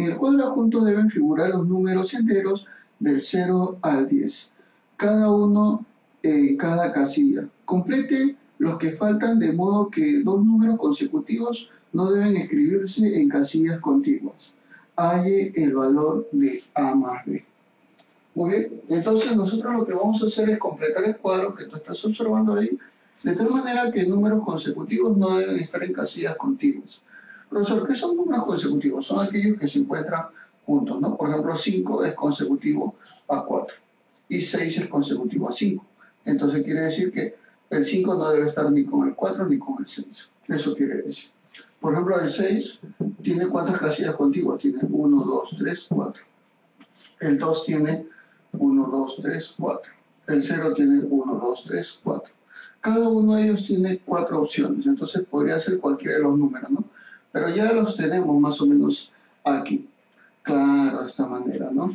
En el cuadro adjunto deben figurar los números enteros del 0 al 10, cada uno en cada casilla. Complete los que faltan de modo que dos números consecutivos no deben escribirse en casillas contiguas. Halle el valor de A más B. Muy bien, entonces nosotros lo que vamos a hacer es completar el cuadro que tú estás observando ahí, de tal manera que números consecutivos no deben estar en casillas contiguas. Profesor, ¿qué son números consecutivos? Son aquellos que se encuentran juntos, ¿no? Por ejemplo, 5 es consecutivo a 4 y 6 es consecutivo a 5. Entonces quiere decir que el 5 no debe estar ni con el 4 ni con el 6. Eso quiere decir. Por ejemplo, el 6 tiene ¿cuántas casillas contiguas? Tiene 1, 2, 3, 4. El 2 tiene 1, 2, 3, 4. El 0 tiene 1, 2, 3, 4. Cada uno de ellos tiene 4 opciones, entonces podría ser cualquiera de los números, ¿no? Pero ya los tenemos más o menos aquí. Claro, de esta manera, ¿no?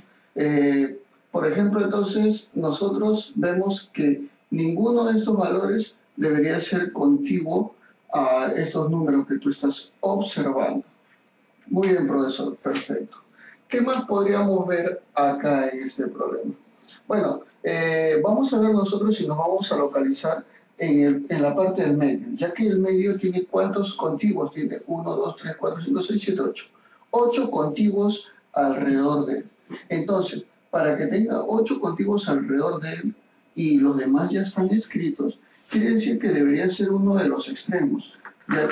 Por ejemplo, entonces, nosotros vemos que ninguno de estos valores debería ser contiguo a estos números que tú estás observando. Muy bien, profesor, perfecto. ¿Qué más podríamos ver acá en este problema? Bueno, vamos a ver nosotros si nos vamos a localizar en la parte del medio, ya que el medio tiene ¿cuántos contiguos? Tiene 1, 2, 3, 4, 5, 6, 7, 8. 8 contiguos alrededor de él. Entonces, para que tenga 8 contiguos alrededor de él y los demás ya están escritos, quiere decir que debería ser uno de los extremos, ya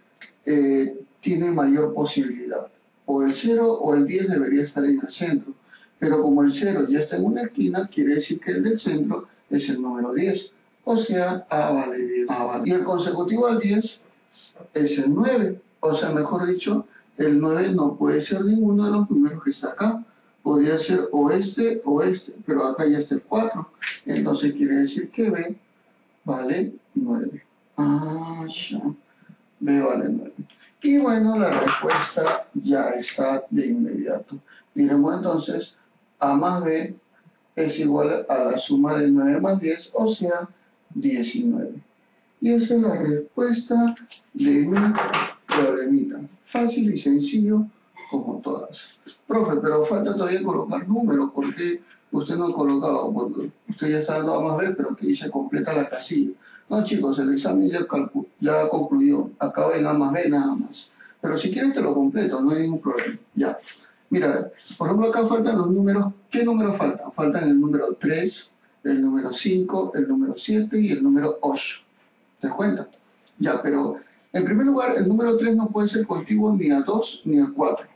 que tiene mayor posibilidad. O el 0 o el 10 debería estar en el centro. Pero como el 0 ya está en una esquina, quiere decir que el del centro es el número 10. O sea, A vale 10. A vale. Y el consecutivo al 10 es el 9. O sea, mejor dicho, el 9 no puede ser ninguno de los números que está acá. Podría ser o este, pero acá ya está el 4. Entonces quiere decir que B vale 9. Ah, ya. B vale 9. Y bueno, la respuesta ya está de inmediato. Diremos entonces, A más B es igual a la suma de 9 más 10, o sea, 19. Y esa es la respuesta de mi problemita. Fácil y sencillo como todas. Profe, pero falta todavía colocar números. ¿Por qué usted no ha colocado? Porque usted ya está dando A más B, pero que dice completa la casilla. No, chicos, el examen ya concluyó. Acaba en A más B nada más. Pero si quieres te lo completo, no hay ningún problema. Ya. Mira, por ejemplo, acá faltan los números. ¿Qué números faltan? Faltan el número 3, el número 5, el número 7 y el número 8. ¿Te das cuenta? Ya, pero en primer lugar, el número 3 no puede ser contiguo ni a 2 ni a 4.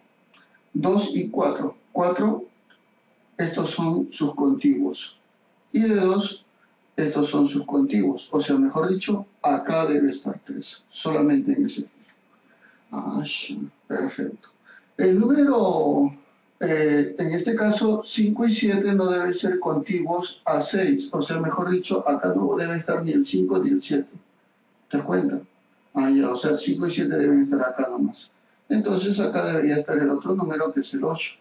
2 y 4. 4, estos son sus contiguos. Y de 2, estos son sus contiguos. O sea, mejor dicho, acá debe estar 3. Solamente en ese. Ah, perfecto. El número, en este caso, 5 y 7 no deben ser contiguos a 6. O sea, mejor dicho, acá no debe estar ni el 5 ni el 7. ¿Te das cuenta? Ah, ya, o sea, 5 y 7 deben estar acá nomás. Entonces acá debería estar el otro número que es el 8.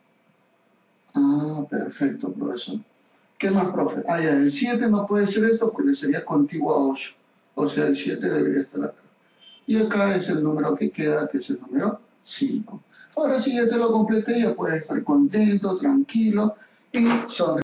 Ah, perfecto, profesor. ¿Qué más, profe? Ah, ya, el 7 no puede ser esto porque sería contiguo a 8. O sea, el 7 debería estar acá. Y acá es el número que queda, que es el número 5. Ahora sí, ya te lo completé, ya puedes estar contento, tranquilo y sonreír.